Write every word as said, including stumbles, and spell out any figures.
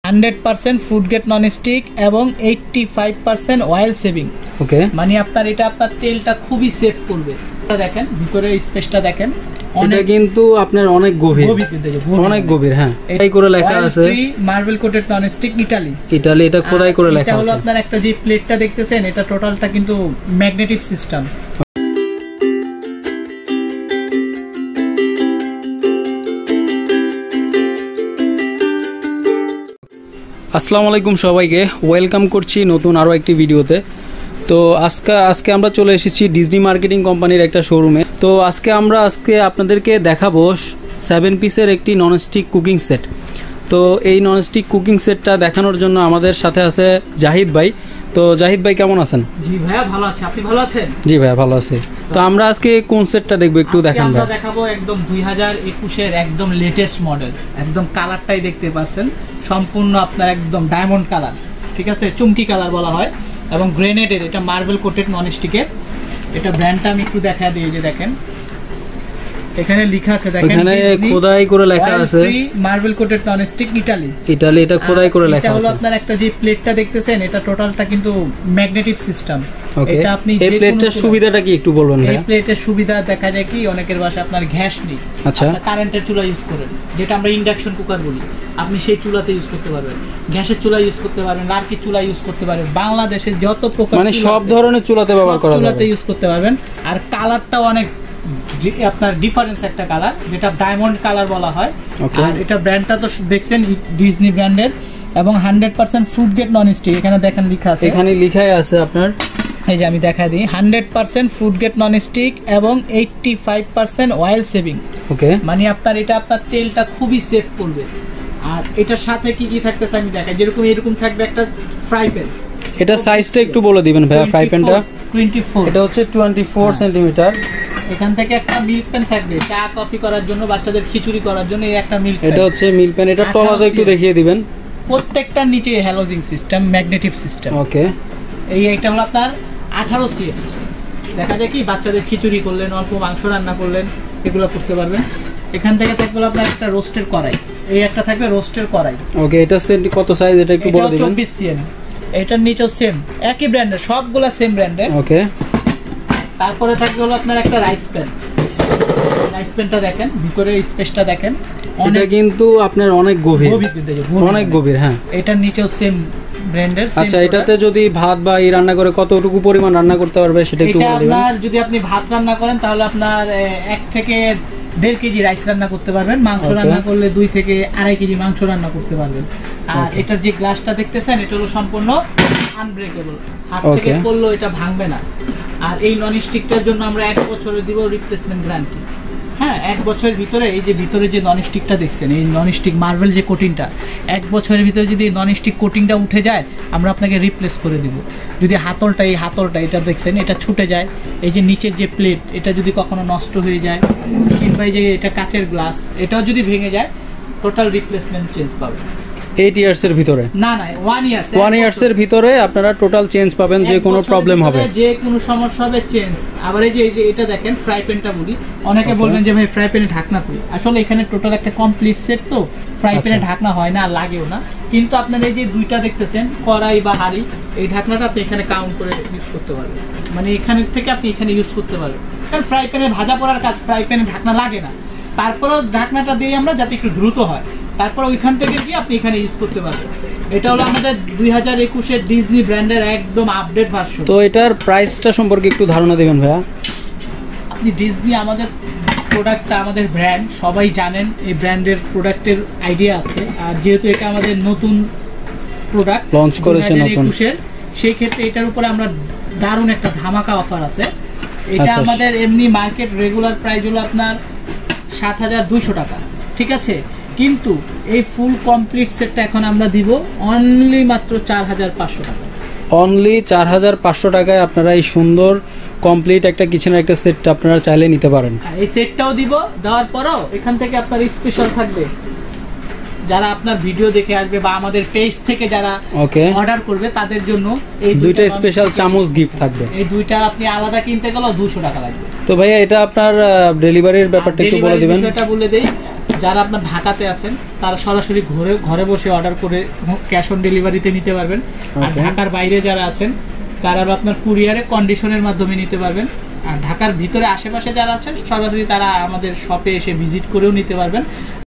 Hundred percent food grade nonstick এবং eighty five percent oil saving. Okay, মানে আপনার এটা আপনার তেলটা খুবই সেভ করবে। দেখেন ভিতরে স্পেসটা দেখেন, এটা কিন্তু আপনার অনেক গভীর, অনেক গভীর। হ্যাঁ, এটাই করে লেখা আছে marble coated nonstick Italy. Italy এটা খোদাই করে লেখা আছে। এটা হলো আপনার একটা যে প্লেটটা দেখতেছেন, এটা টোটালটা কিন্তু ম্যাগনেটিক সিস্টেম। আসসালামু আলাইকুম সবাইকে, ওয়েলকাম করছি নতুন আরও একটি ভিডিওতে। তো আজকে আজকে আমরা চলে এসেছি ডিজনি মার্কেটিং কোম্পানির একটা শোরুমে। তো আজকে আমরা আজকে আপনাদেরকে দেখাবো সেভেন পিসের একটি ননস্টিক কুকিং সেট। তো এই ননস্টিক কুকিং সেটটা দেখানোর জন্য আমাদের সাথে আছে জাহিদ ভাই। তো জাহিদ ভাই কেমন আছেন? জি ভাইয়া ভালো আছি, আপনি ভালো আছেন? জি ভাইয়া ভালো আছি। তো আমরা আজকে কোন সেটটা দেখবো একটু দেখান ভাই। আমরা দেখাবো একদম দুই হাজার একুশ এর একদম লেটেস্ট মডেল। একদম কালারটাই দেখতে পাচ্ছেন, সম্পূর্ণ আপনার একদম ডায়মন্ড কালার, ঠিক আছে, চুমকি কালার বলা হয়, এবং গ্রেনেডের এটা মার্বেল কোটেড ননস্টিকের। এটা ব্র্যান্ডটা আমি একটু দেখা দিই, যে দেখেন এখানে লেখা আছে, দেখেন এখানে খোদাই করে লেখা আছে marble coated nonstick Italy. Italy এটা খোদাই করে লেখা আছে। এটা হলো আপনার একটা যে প্লেটটা দেখতেছেন, এটা টোটালটা কিন্তু ম্যাগনেটিক সিস্টেম। এটা আপনি এই প্লেটের সুবিধাটা কি একটু বলবেন ভাই? এই প্লেটের সুবিধা দেখা যায় কি, অনেকের বাসায় আপনার গ্যাস নেই, আচ্ছা, কারেন্টের চুলা ইউজ করেন, যেটা আমরা ইন্ডাকশন কুকার বলি, আপনি সেই চুলাতে ইউজ করতে পারবেন, গ্যাসের চুলা ইউজ করতে পারবেন, লার্কির চুলা ইউজ করতে পারবেন, বাংলাদেশের যত প্রকার মানে সব ধরনের চুলাতে ব্যবহার করা যাবে, চুলাতে ইউজ করতে পারবেন। আর কালারটাও অনেক আপনার ডিফারেন্স একটা কালার, যেটা ডায়মন্ড কালার বলা হয়। আর এটা ব্র্যান্ডটা তো দেখছেন ডিজনি ব্র্যান্ডের, এবং hundred percent food grade nonstick. এখানে দেখেন লেখা আছে, এখানে লেখাই আছে আপনার, এই যে আমি দেখা দিই, hundred percent food grade nonstick এবং eighty five percent oil saving. Okay, মানে আপনার এটা আপনার তেলটা খুবই সেভ করবে। আর এটার সাথে কি কি থাকতেছে আমি দেখাই, যেরকম এরকম থাকবে একটা ফ্রাই প্যান। এটা সাইজটা একটু বলে দিবেন ভাইয়া ফ্রাই প্যানটা। চব্বিশ, এটা হচ্ছে চব্বিশ সেন্টিমিটার। এখান থেকে একটা মিল্ক প্যান থাকবে চা কফি করার জন্য, বাচ্চাদের খিচুড়ি করার জন্য এই একটা মিল্ক প্যান। এটা হচ্ছে মিল্ক প্যান, এটা তলাতে একটু দেখিয়ে দিবেন। প্রত্যেকটার নিচে হ্যালোজিং সিস্টেম, ম্যাগনেটিক সিস্টেম। ওকে, এই এইটা হলো আপনার আঠারো সিএম। দেখা যায় কি, বাচ্চাদের খিচুড়ি করলেন, অল্প মাংস রান্না করলেন, এগুলো করতে পারবেন। এখান থেকে থাকবে আপনার একটা রোস্টের কড়াই, এই একটা থাকবে রোস্টের কড়াই। ওকে, এটা সেন্টি কত সাইজ এটা একটু বলে দিবেন। চব্বিশ সিএম। এটার নিচেও সেম, একই ব্র্যান্ডের, সবগুলা সেম ব্র্যান্ডের। ওকে, তারপরে থাকবে হলো আপনার একটা রাইস প্যান। রাইস প্যানটা দেখেন, ভিতরে স্পেসটা দেখেন, এটা কিন্তু আপনার অনেক গভীর, অনেক গভীর। হ্যাঁ, এটার নিচেও সেম ব্র্যান্ডের। আচ্ছা, এটাতে যদি ভাত বা এই রান্না করে কতটুকু পরিমাণ রান্না করতে পারবে সেটা একটু বলে দিবেন। আপনার যদি আপনি ভাত রান্না করেন তাহলে আপনার এক থেকে দেড় কেজি রাইস রান্না করতে পারবেন, মাংস রান্না করলে দুই থেকে আড়াই কেজি মাংস রান্না করতে পারবেন। আর এটার যে গ্লাসটা দেখতেছেন, এটা হলো সম্পূর্ণ আনব্রেকেবল, হাত থেকে পড়লেও এটা ভাঙবে না। আর এই ননস্টিকটার জন্য আমরা এক বছরের দিব রিপ্লেসমেন্ট গ্যারান্টি। হ্যাঁ, এক বছরের ভিতরে এই যে ভিতরে যে ননস্টিকটা দেখছেন, এই ননস্টিক মার্বেল যে কোটিংটা, এক বছরের ভিতরে যদি ননস্টিক কোটিংটা উঠে যায়, আমরা আপনাকে রিপ্লেস করে দিব। যদি হাতলটা, এই হাতলটা এটা দেখছেন, এটা ছুটে যায়, এই যে নিচের যে প্লেট, এটা যদি কখনো নষ্ট হয়ে যায়, কিংবা এই যে এটা কাচের গ্লাস, এটাও যদি ভেঙে যায়, টোটাল রিপ্লেসমেন্ট চেঞ্জ পাবে। আট ইয়ার্স এর ভিতরে না না ওয়ান ইয়ার্স ওয়ান ইয়ার্স এর ভিতরে আপনারা টোটাল চেঞ্জ পাবেন, যে কোনো প্রবলেম হবে, যে কোনো সমস্যা হবে চেঞ্জ। আবার এই যে এটা দেখেন ফ্রাই প্যানটা বলি, অনেকে বলবেন যে ভাই ফ্রাই প্যানে ঢাকনা কই, আসলে এখানে টোটাল একটা কমপ্লিট সেট, তো ফ্রাই প্যানে ঢাকনা হয় না, আর লাগেও না। কিন্তু আপনার এই যে দুইটা দেখতেছেন কড়াই বা হাঁড়ি, এই ঢাকনাটা আপনি এখানে কাউন্ট করে ইউজ করতে পারবেন, মানে এখানে থেকে আপনি এখানে ইউজ করতে পারবেন। কারণ ফ্রাই প্যানে ভাজা পড়ার কাজ, ফ্রাই প্যানে ঢাকনা লাগে না, তারপরেও ঢাকনাটা দিয়ে আমরা যাতে একটু দ্রুত হয়, তারপর ওইখান থেকে গিয়ে আপনি এখানে ইউজ করতে পারবেন। এটা হলো আমাদের দুই হাজার একুশের ডিজনি ব্র্যান্ডের একদম আপডেট ভার্সন। তো এটার প্রাইসটা সম্পর্কে একটু ধারণা দেবেন ভাইয়া। আপনি ডিজনি আমাদের প্রোডাক্টটা, আমাদের ব্র্যান্ড সবাই জানেন, এই ব্র্যান্ডের প্রোডাক্টের আইডিয়া আছে। আর যেহেতু এটা আমাদের নতুন প্রোডাক্ট লঞ্চ করেছে নতুন, সেই ক্ষেত্রে এটার উপরে আমরা দারুণ একটা ধামাকা অফার আছে। এটা আমাদের এমনি মার্কেট রেগুলার প্রাইস হলো আপনার সাত হাজার দুইশো টাকা, ঠিক আছে, কিন্তু এই ফুল কমপ্লিট সেটটা এখন আমরা দিব অনলি মাত্র চার হাজার পাঁচশো টাকা। অনলি চার হাজার পাঁচশো টাকায় আপনারা এই সুন্দর কমপ্লিট একটা কিচেনের একটা সেট আপনারা চাইলে নিতে পারেন। এই সেটটাও দিব, দেওয়ার পরও এখান থেকে আপনার স্পেশাল থাকবে, যারা আপনার ভিডিও দেখে আসবে বা আমাদের পেজ থেকে যারা অর্ডার করবে তাদের জন্য এই দুইটা স্পেশাল চামচ গিফট থাকবে। এই দুইটা আপনি আলাদা কিনতে গেলেও দুশো টাকা লাগবে। তো ভাইয়া এটা আপনার ডেলিভারির ব্যাপারটা একটু বলে দিবেন। সেটা বলে দেই, যারা আপনার ঢাকাতে আছেন তারা সরাসরি ঘরে ঘরে বসে অর্ডার করে ক্যাশ অন ডেলিভারিতে নিতে পারবেন। আর Okay. ঢাকার বাইরে যারা আছেন তারা আপনার কুরিয়ারে কন্ডিশনের মাধ্যমে নিতে পারবেন। আর ঢাকার ভিতরে আশেপাশে যারা আছেন সরাসরি তারা আমাদের শপে এসে ভিজিট করেও নিতে পারবেন।